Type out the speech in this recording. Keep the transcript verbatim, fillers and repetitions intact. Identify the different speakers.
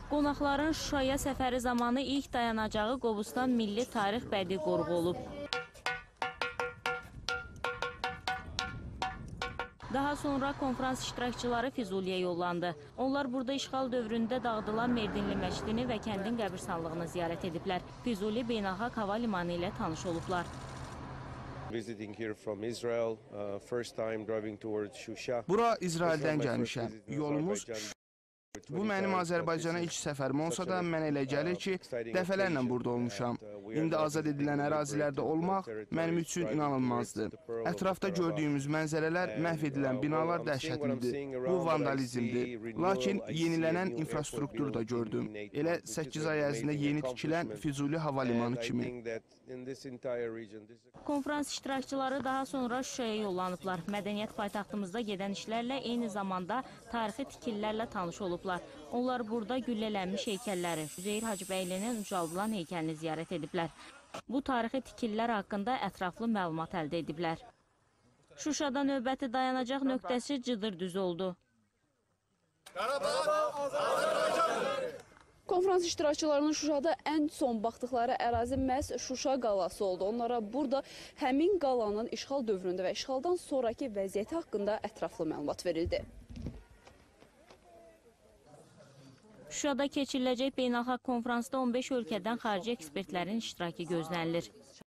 Speaker 1: Qonaqların Şuşaya səfəri zamanı ilk dayanacağı Qobustan Milli Tarix Bədii Qoruğu olub. Daha sonra konferans iştirakçıları Füzuliyə yollandı. Onlar burada işğal dövründə dağıdılan Merdinli məscidini və kəndin qəbirstanlığını ziyarət ediblər. Füzuli Beynəlxalq Hava Limanı ilə tanış olublar.
Speaker 2: Bura İsraildən gəlmişəm. Yolumuz Bu mənim Azərbaycana ilk səfərim olsa da, mən elə gəlir ki, dəfələrlə burada olmuşam. İndi azad edilən ərazilərdə olmaq mənim üçün inanılmazdır. Ətrafda gördüyümüz mənzərələr, məhv edilən binalar dəhşətlidir. Bu vandalizmdir. Lakin yenilənən infrastruktur da gördüm. Elə səkkiz ay ərzində yeni tikilən Füzuli Hava Limanı kimi.
Speaker 1: Konferans iştirakçıları daha sonra Şuşaya yollanıblar. Mədəniyyət paytaxtımızda gedən işlərlə eyni zamanda tarixi tikililərlə tanış olublar. Onlar burada güllələnmiş heykəlləri, Üzeyir Hacıbəylinin ucaldılan heykəlini ziyarət ediblər. Bu tarixi tikililər haqqında ətraflı məlumat əldə ediblər. Şuşada növbəti dayanacaq nöqtəsi Cıdır düzü oldu.
Speaker 3: Konferans iştirakçılarının Şuşada ən son baxdıqları ərazi məhz Şuşa qalası oldu. Onlara burada həmin qalanın işğal dövründə və işğaldan sonraki vəziyyəti haqqında ətraflı məlumat verildi.
Speaker 1: Şuşada keçiriləcək beynəlxalq konferansda on beş ölkədən xarici ekspertlərin iştirakı gözlənilir.